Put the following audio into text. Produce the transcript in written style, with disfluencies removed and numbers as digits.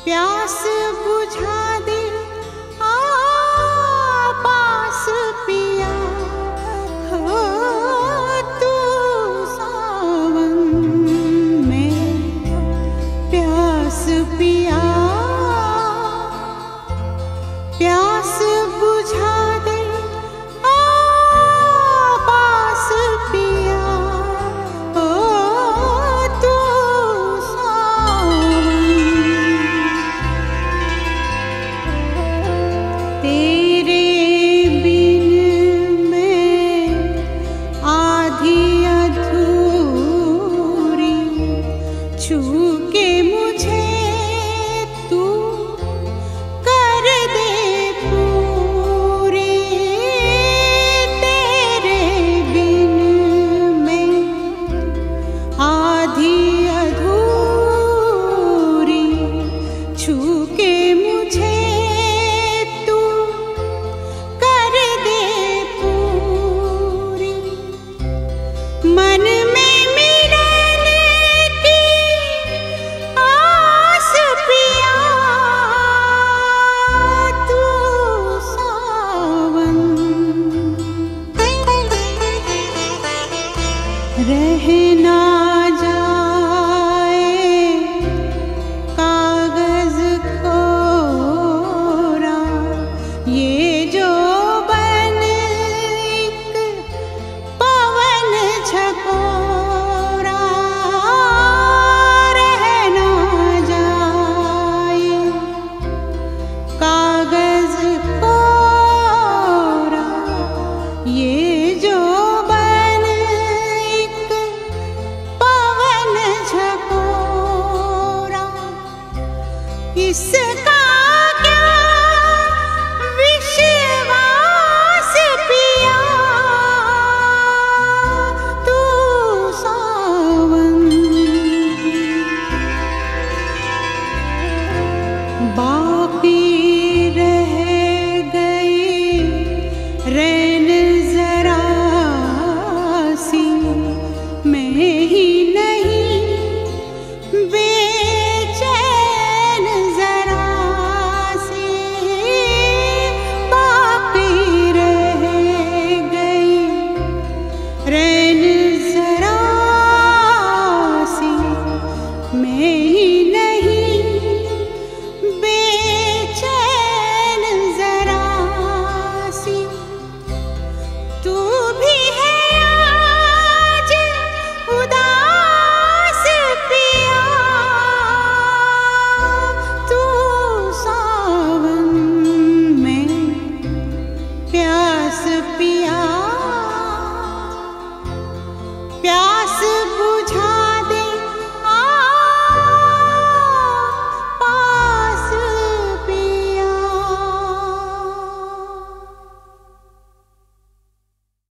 प्यास बुझा दे आ पास पिया हो तू सावन में प्यास पिया प्यास बुझा दे आ पास पिया हो तू तेरे बिन मैं आधी अधूरी छू के मुझे तू कर दे पूरी तेरे बिन मैं आधी अधूरी छू के मुझे मन में मिलन की आस पिया तू सावन रह ना जाए कागज कोरा ये जो झकोरा रह ना जाए कागज कोरा ये जो बन एक पवन झकोरा इस